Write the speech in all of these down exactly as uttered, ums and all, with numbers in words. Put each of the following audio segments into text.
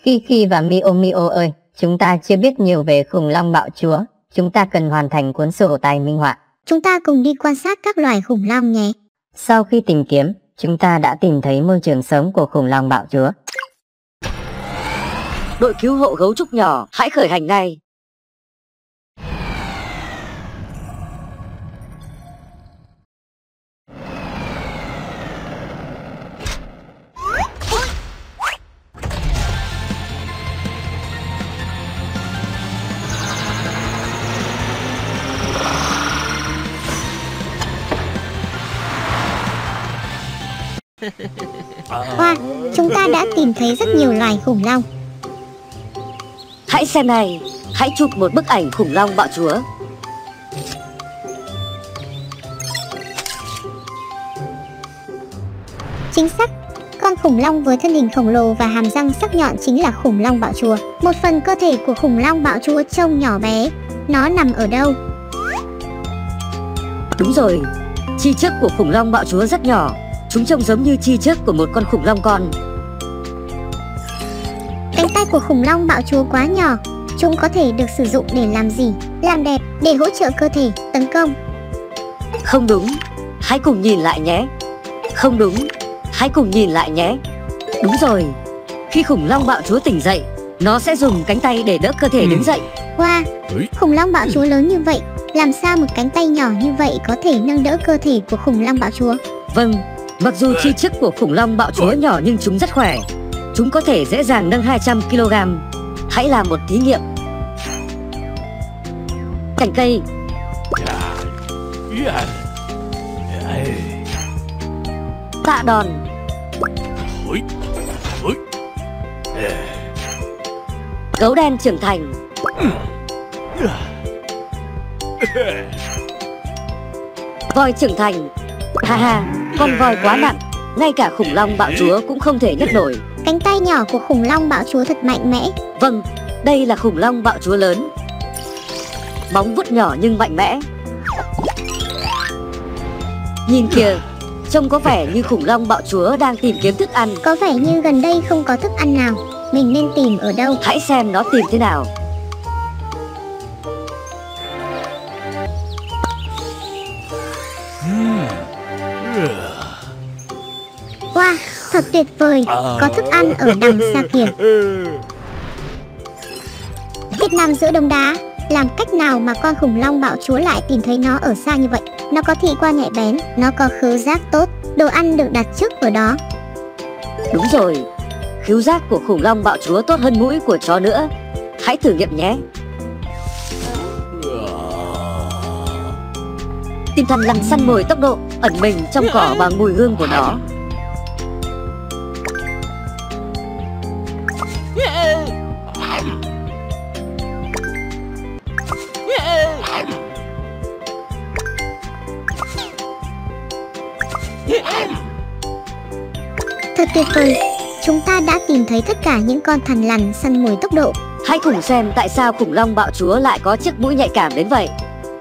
Kiki và Mio Mio ơi, chúng ta chưa biết nhiều về khủng long bạo chúa. Chúng ta cần hoàn thành cuốn sổ tay minh họa. Chúng ta cùng đi quan sát các loài khủng long nhé. Sau khi tìm kiếm, chúng ta đã tìm thấy môi trường sống của khủng long bạo chúa. Đội cứu hộ gấu trúc nhỏ, hãy khởi hành ngay. Wow, chúng ta đã tìm thấy rất nhiều loài khủng long. Hãy xem này, hãy chụp một bức ảnh khủng long bạo chúa. Chính xác, con khủng long với thân hình khổng lồ và hàm răng sắc nhọn chính là khủng long bạo chúa. Một phần cơ thể của khủng long bạo chúa trông nhỏ bé. Nó nằm ở đâu? Đúng rồi, chi chức của khủng long bạo chúa rất nhỏ. Chúng trông giống như chi chức của một con khủng long con. Cánh tay của khủng long bạo chúa quá nhỏ. Chúng có thể được sử dụng để làm gì? Làm đẹp, để hỗ trợ cơ thể, tấn công. Không đúng, hãy cùng nhìn lại nhé. Không đúng, hãy cùng nhìn lại nhé. Đúng rồi, khi khủng long bạo chúa tỉnh dậy, nó sẽ dùng cánh tay để đỡ cơ thể đứng dậy. Wow, khủng long bạo chúa lớn như vậy, làm sao một cánh tay nhỏ như vậy có thể nâng đỡ cơ thể của khủng long bạo chúa? Vâng, mặc dù chi chức của khủng long bạo chúa nhỏ nhưng chúng rất khỏe. Chúng có thể dễ dàng nâng hai trăm ki lô gam. Hãy làm một thí nghiệm. Cành cây. Tạ đòn. Gấu đen trưởng thành. Voi trưởng thành. Ha ha, con voi quá nặng, ngay cả khủng long bạo chúa cũng không thể nhấc nổi. Cánh tay nhỏ của khủng long bạo chúa thật mạnh mẽ. Vâng, đây là khủng long bạo chúa lớn. Móng vuốt nhỏ nhưng mạnh mẽ. Nhìn kìa, trông có vẻ như khủng long bạo chúa đang tìm kiếm thức ăn. Có vẻ như gần đây không có thức ăn nào. Mình nên tìm ở đâu? Hãy xem nó tìm thế nào. Wow, thật tuyệt vời, có thức ăn ở đằng xa kìa. Thiết Nam giữa đống đá, làm cách nào mà con khủng long bạo chúa lại tìm thấy nó ở xa như vậy? Nó có thị quan nhạy bén, nó có khứu giác tốt, đồ ăn được đặt trước ở đó. Đúng rồi, khứu giác của khủng long bạo chúa tốt hơn mũi của chó nữa. Hãy thử nghiệm nhé. Tìm thằn lằn săn mồi tốc độ, ẩn mình trong cỏ bằng mùi hương của nó. Thật tuyệt vời, chúng ta đã tìm thấy tất cả những con thằn lằn săn mồi tốc độ. Hãy cùng xem tại sao khủng long bạo chúa lại có chiếc mũi nhạy cảm đến vậy.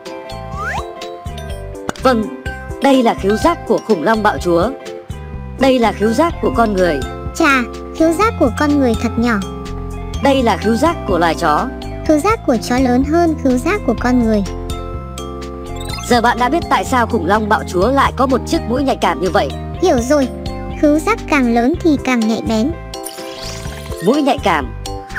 Vâng, đây là khứu giác của khủng long bạo chúa. Đây là khứu giác của con người. Chà, khứu giác của con người thật nhỏ. Đây là khứu giác của loài chó. Khứu giác của chó lớn hơn khứu giác của con người. Giờ bạn đã biết tại sao khủng long bạo chúa lại có một chiếc mũi nhạy cảm như vậy. Hiểu rồi, khứu giác càng lớn thì càng nhạy bén. Mũi nhạy cảm.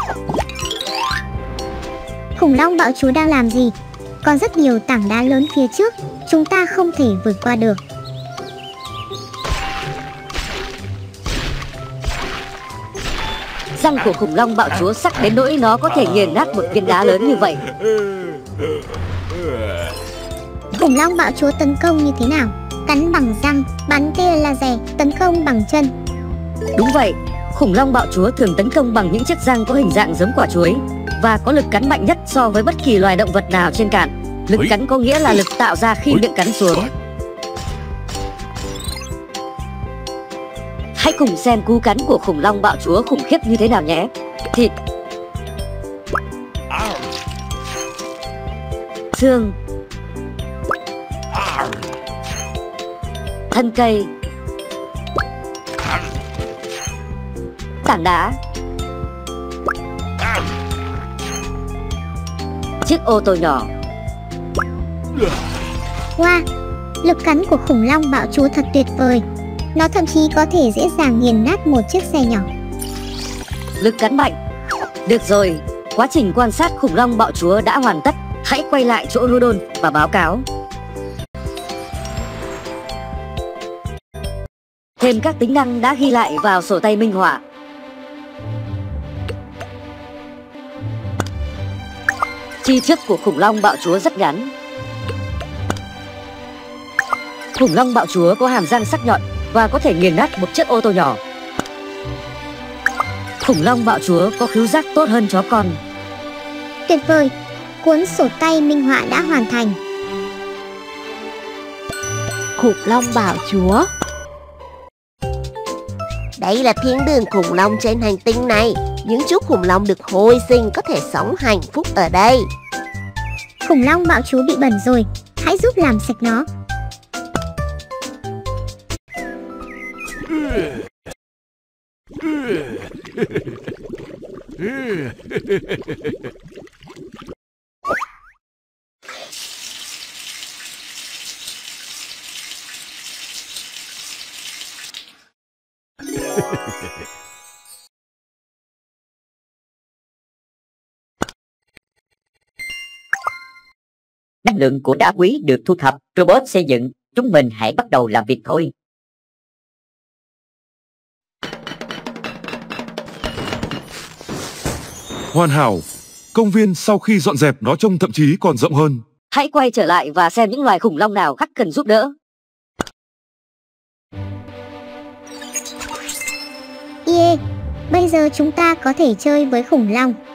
Khủng long bạo chúa đang làm gì? Còn rất nhiều tảng đá lớn phía trước, chúng ta không thể vượt qua được. Răng của khủng long bạo chúa sắc đến nỗi nó có thể nghiền nát một viên đá lớn như vậy. Khủng long bạo chúa tấn công như thế nào? Cắn bằng răng, bắn tia laser, tấn công bằng chân. Đúng vậy, khủng long bạo chúa thường tấn công bằng những chiếc răng có hình dạng giống quả chuối và có lực cắn mạnh nhất so với bất kỳ loài động vật nào trên cạn. Lực cắn có nghĩa là lực tạo ra khi miệng cắn xuống. Hãy cùng xem cú cắn của khủng long bạo chúa khủng khiếp như thế nào nhé. Thịt, xương, thân cây, tảng đá, chiếc ô tô nhỏ. Wow, lực cắn của khủng long bạo chúa thật tuyệt vời. Nó thậm chí có thể dễ dàng nghiền nát một chiếc xe nhỏ. Lực cắn mạnh. Được rồi, quá trình quan sát khủng long bạo chúa đã hoàn tất. Hãy quay lại chỗ Rudolph và báo cáo. Thêm các tính năng đã ghi lại vào sổ tay minh họa. Chi trước của khủng long bạo chúa rất ngắn. Khủng long bạo chúa có hàm răng sắc nhọn và có thể nghiền nát một chiếc ô tô nhỏ. Khủng long bạo chúa có khứu giác tốt hơn chó con. Tuyệt vời, cuốn sổ tay minh họa đã hoàn thành. Khủng long bạo chúa. Đây là thiên đường khủng long trên hành tinh này. Những chú khủng long được hồi sinh có thể sống hạnh phúc ở đây. Khủng long bạo chúa bị bẩn rồi, hãy giúp làm sạch nó. Năng lượng của đá quý được thu thập, robot xây dựng. Chúng mình hãy bắt đầu làm việc thôi. Hoàn hảo. Công viên sau khi dọn dẹp nó trông thậm chí còn rộng hơn. Hãy quay trở lại và xem những loài khủng long nào khác cần giúp đỡ. Yeah, bây giờ chúng ta có thể chơi với khủng long.